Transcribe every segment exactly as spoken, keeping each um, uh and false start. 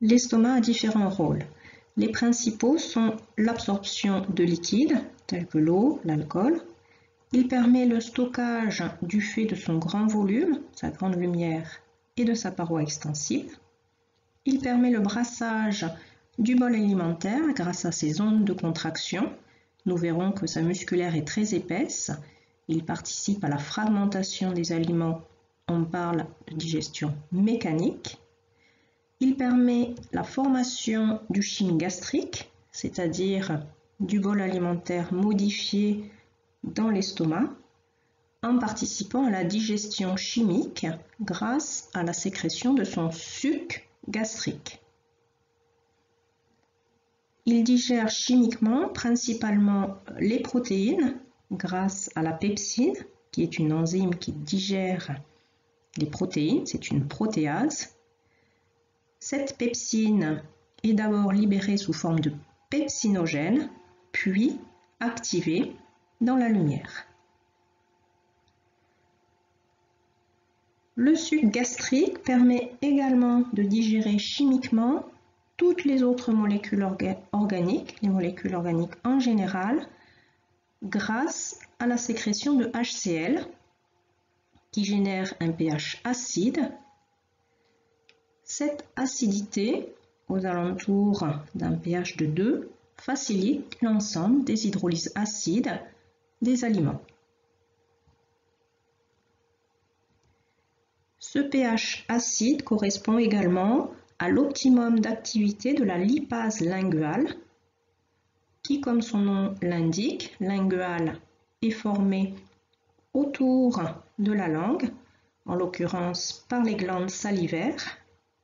L'estomac a différents rôles. Les principaux sont l'absorption de liquides, tels que l'eau, l'alcool. Il permet le stockage du fait de son grand volume, sa grande lumière et de sa paroi extensible. Il permet le brassage du bol alimentaire grâce à ses ondes de contraction. Nous verrons que sa musculaire est très épaisse. Il participe à la fragmentation des aliments. On parle de digestion mécanique. Il permet la formation du chyme gastrique, c'est-à-dire du bol alimentaire modifié dans l'estomac, en participant à la digestion chimique grâce à la sécrétion de son suc gastrique. Il digère chimiquement principalement les protéines grâce à la pepsine, qui est une enzyme qui digère les protéines, c'est une protéase. Cette pepsine est d'abord libérée sous forme de pepsinogène, puis activée dans la lumière. Le suc gastrique permet également de digérer chimiquement toutes les autres molécules orga- organiques, les molécules organiques en général, grâce à la sécrétion de H C L qui génère un pH acide. Cette acidité, aux alentours d'un pH de deux, facilite l'ensemble des hydrolyses acides des aliments. Ce pH acide correspond également à l'optimum d'activité de la lipase linguale, qui, comme son nom l'indique, linguale est formée autour de la langue, en l'occurrence par les glandes salivaires.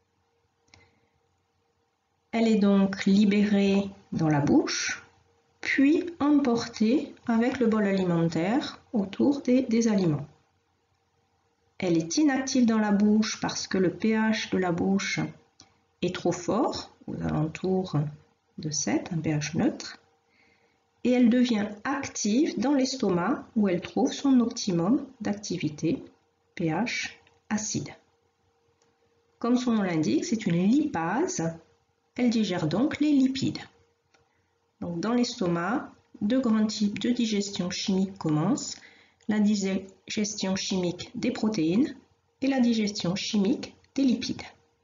Elle est donc libérée dans la bouche, puis emportée avec le bol alimentaire autour des, des aliments. Elle est inactive dans la bouche parce que le pH de la bouche est trop fort, aux alentours de sept, un pH neutre, et elle devient active dans l'estomac où elle trouve son optimum d'activité, pH acide. Comme son nom l'indique, c'est une lipase. Elle digère donc les lipides. Donc dans l'estomac, deux grands types de digestion chimique commencent, la digestion chimique des protéines et la digestion chimique des lipides.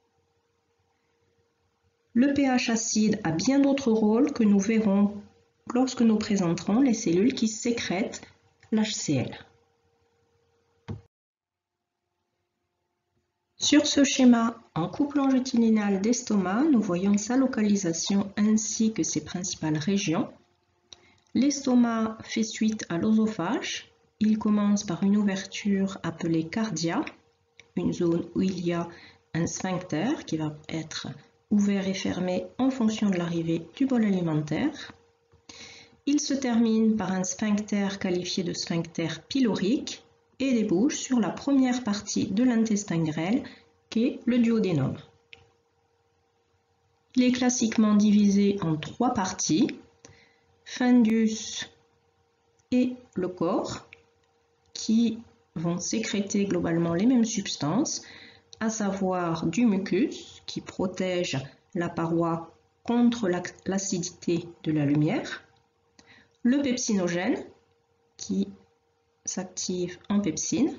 Le pH acide a bien d'autres rôles que nous verrons lorsque nous présenterons les cellules qui sécrètent l'H C L. Sur ce schéma, en couple longitudinal d'estomac, nous voyons sa localisation ainsi que ses principales régions. L'estomac fait suite à l'œsophage. Il commence par une ouverture appelée cardia, une zone où il y a un sphincter qui va être ouvert et fermé en fonction de l'arrivée du bol alimentaire. Il se termine par un sphincter qualifié de sphincter pylorique et débouche sur la première partie de l'intestin grêle qui est le duodénum. Il est classiquement divisé en trois parties, fundus et le corps, qui vont sécréter globalement les mêmes substances, à savoir du mucus qui protège la paroi contre l'acidité de la lumière, le pepsinogène qui s'active en pepsine,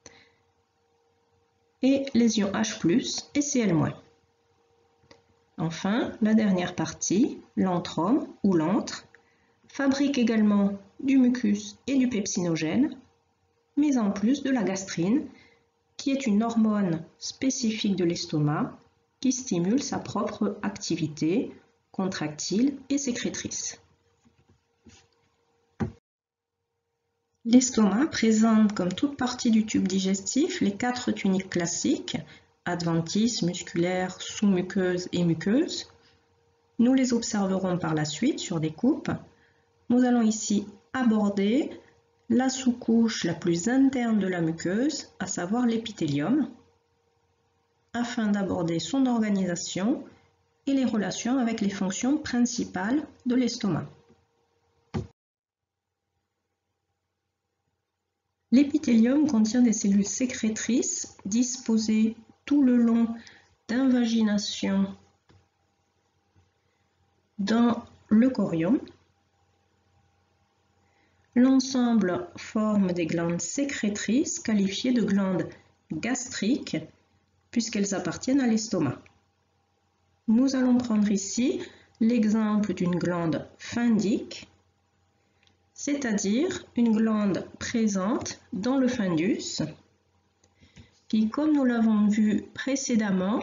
et les ions H plus, et Cl moins. Enfin, la dernière partie, l'antrome ou l'antre, fabrique également du mucus et du pepsinogène, mais en plus de la gastrine, qui est une hormone spécifique de l'estomac qui stimule sa propre activité contractile et sécrétrice. L'estomac présente, comme toute partie du tube digestif, les quatre tuniques classiques, adventice, musculaire, sous-muqueuse et muqueuse. Nous les observerons par la suite sur des coupes. Nous allons ici aborder la sous-couche la plus interne de la muqueuse, à savoir l'épithélium, afin d'aborder son organisation et les relations avec les fonctions principales de l'estomac. L'épithélium contient des cellules sécrétrices disposées tout le long d'invagination dans le chorion. L'ensemble forme des glandes sécrétrices qualifiées de glandes gastriques puisqu'elles appartiennent à l'estomac. Nous allons prendre ici l'exemple d'une glande phindique, c'est-à-dire une glande présente dans le fundus qui, comme nous l'avons vu précédemment,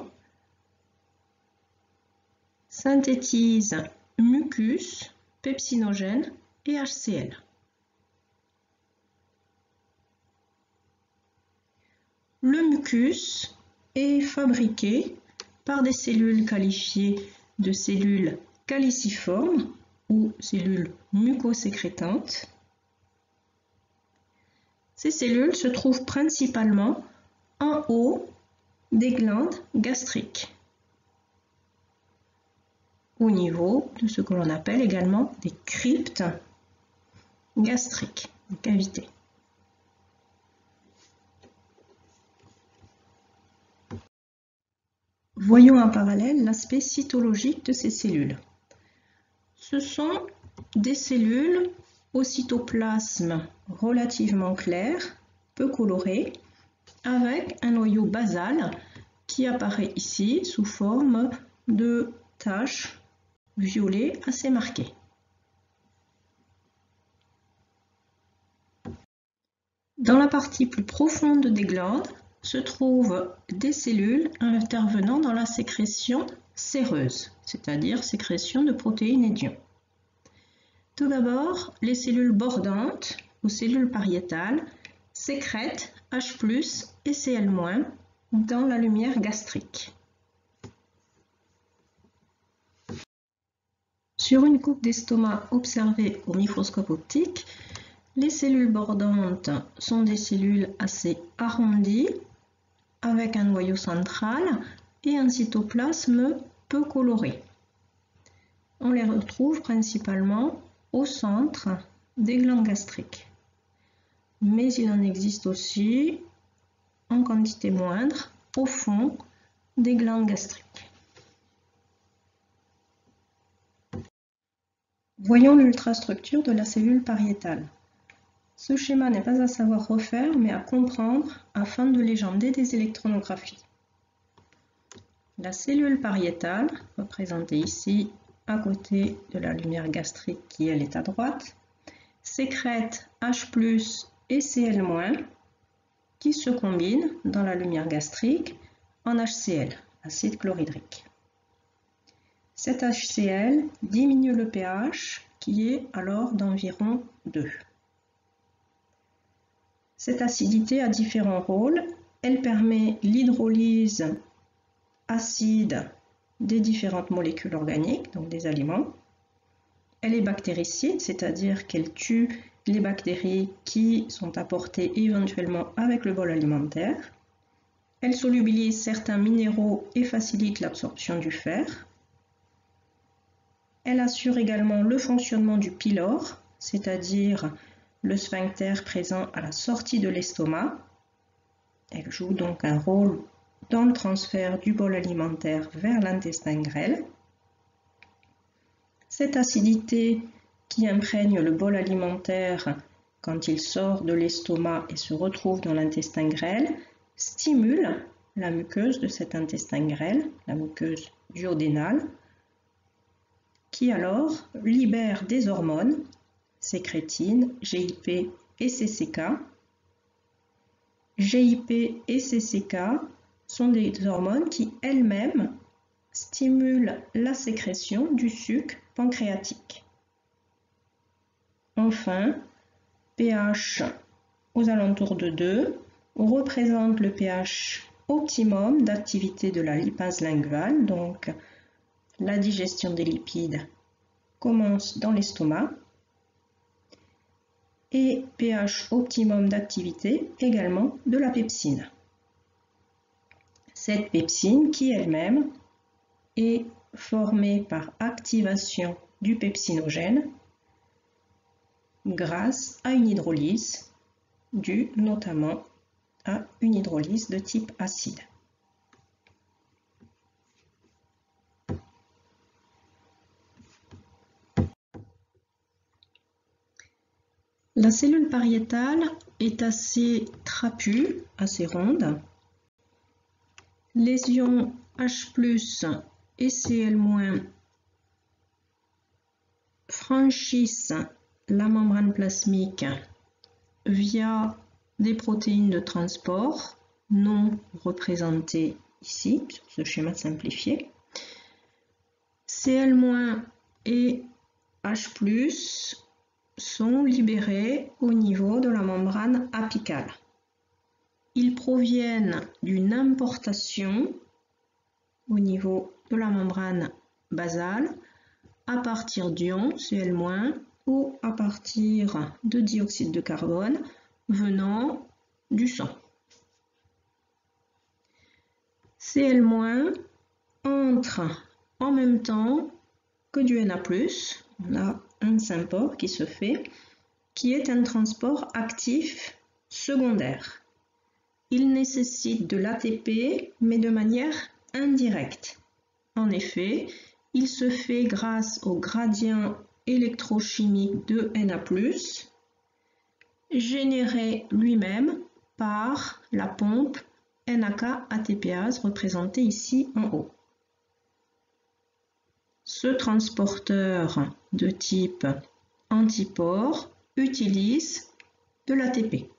synthétise mucus, pepsinogène et H C L. Le mucus est fabriqué par des cellules qualifiées de cellules caliciformes ou cellules mucosécrétantes. Ces cellules se trouvent principalement en haut des glandes gastriques, au niveau de ce que l'on appelle également des cryptes gastriques, des cavités. Voyons en parallèle l'aspect cytologique de ces cellules. Ce sont des cellules au cytoplasme relativement clair, peu coloré, avec un noyau basal qui apparaît ici sous forme de taches violet assez marquées. Dans la partie plus profonde des glandes se trouvent des cellules intervenant dans la sécrétion séreuse, c'est-à-dire sécrétion de protéines et d'ions. Tout d'abord, les cellules bordantes ou cellules pariétales sécrètent H plus et Cl moins dans la lumière gastrique. Sur une coupe d'estomac observée au microscope optique, les cellules bordantes sont des cellules assez arrondies, avec un noyau central et un cytoplasme peu coloré. On les retrouve principalement au centre des glandes gastriques. Mais il en existe aussi, en quantité moindre, au fond des glandes gastriques. Voyons l'ultrastructure de la cellule pariétale. Ce schéma n'est pas à savoir refaire, mais à comprendre afin de légender des électronographies. La cellule pariétale, représentée ici à côté de la lumière gastrique qui elle est à droite, sécrète H plus et Cl moins qui se combinent dans la lumière gastrique en H C L, acide chlorhydrique. Cet H C L diminue le pH qui est alors d'environ deux. Cette acidité a différents rôles. Elle permet l'hydrolyse acide des différentes molécules organiques, donc des aliments. Elle est bactéricide, c'est-à-dire qu'elle tue les bactéries qui sont apportées éventuellement avec le bol alimentaire. Elle solubilise certains minéraux et facilite l'absorption du fer. Elle assure également le fonctionnement du pylore, c'est-à-dire le sphincter présent à la sortie de l'estomac. Elle joue donc un rôle dans le transfert du bol alimentaire vers l'intestin grêle. Cette acidité qui imprègne le bol alimentaire quand il sort de l'estomac et se retrouve dans l'intestin grêle stimule la muqueuse de cet intestin grêle, la muqueuse duodénale, qui alors libère des hormones, sécrétine, G I P et C C K. G I P et C C K sont des hormones qui elles-mêmes stimulent la sécrétion du suc pancréatique. Enfin, pH aux alentours de deux représente le pH optimum d'activité de la lipase linguale, donc la digestion des lipides commence dans l'estomac, et pH optimum d'activité également de la pepsine. Cette pepsine qui elle-même est formée par activation du pepsinogène grâce à une hydrolyse due notamment à une hydrolyse de type acide. La cellule pariétale est assez trapue, assez ronde. Les ions H plus et Cl- franchissent la membrane plasmique via des protéines de transport non représentées ici, sur ce schéma simplifié. Cl- et H plus sont libérés au niveau de la membrane apicale. Ils proviennent d'une importation au niveau de la membrane basale à partir d'ions Cl- ou à partir de dioxyde de carbone venant du sang. Cl- entre en même temps que du Na plus, on a un sympore qui se fait, qui est un transport actif secondaire. Il nécessite de l'A T P, mais de manière indirecte. En effet, il se fait grâce au gradient électrochimique de Na plus, généré lui-même par la pompe N A K A T Pase représentée ici en haut. Ce transporteur de type antipore utilise de l'A T P.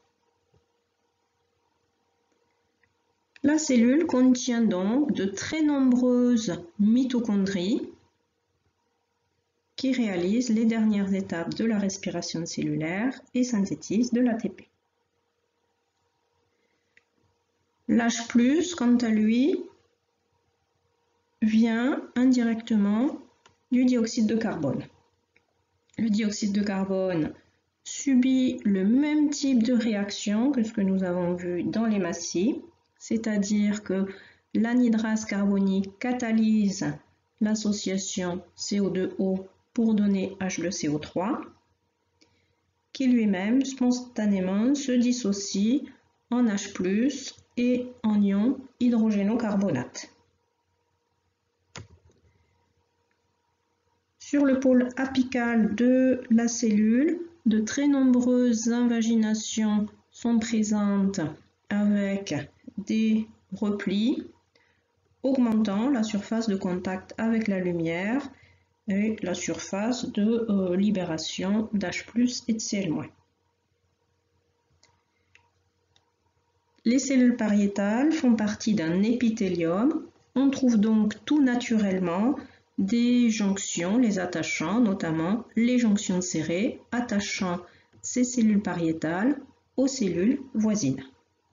La cellule contient donc de très nombreuses mitochondries qui réalisent les dernières étapes de la respiration cellulaire et synthétisent de l'A T P. L'H plus, quant à lui, vient indirectement du dioxyde de carbone. Le dioxyde de carbone subit le même type de réaction que ce que nous avons vu dans l'hématie, c'est-à-dire que l'anhydrase carbonique catalyse l'association C O deux O pour donner H deux C O trois, qui lui-même spontanément se dissocie en H plus et en ion hydrogénocarbonate. Sur le pôle apical de la cellule, de très nombreuses invaginations sont présentes avec des replis augmentant la surface de contact avec la lumière et la surface de euh, libération d'H plus et de Cl-. Les cellules pariétales font partie d'un épithélium. On trouve donc tout naturellement des jonctions les attachant, notamment les jonctions serrées attachant ces cellules pariétales aux cellules voisines.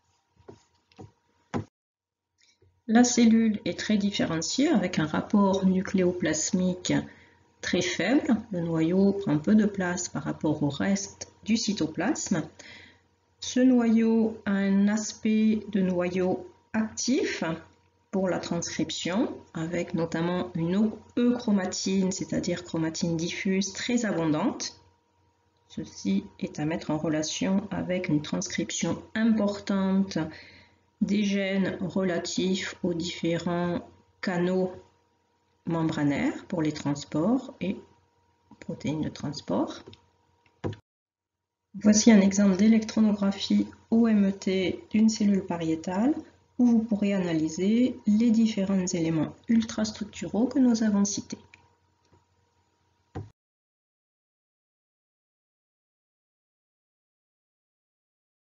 La cellule est très différenciée avec un rapport nucléoplasmique très faible. Le noyau prend peu de place par rapport au reste du cytoplasme. Ce noyau a un aspect de noyau actif pour la transcription, avec notamment une euchromatine, c'est-à-dire chromatine diffuse très abondante. Ceci est à mettre en relation avec une transcription importante des gènes relatifs aux différents canaux membranaires pour les transports et protéines de transport. Voici un exemple d'électronographie O M E T d'une cellule pariétale où vous pourrez analyser les différents éléments ultrastructuraux que nous avons cités.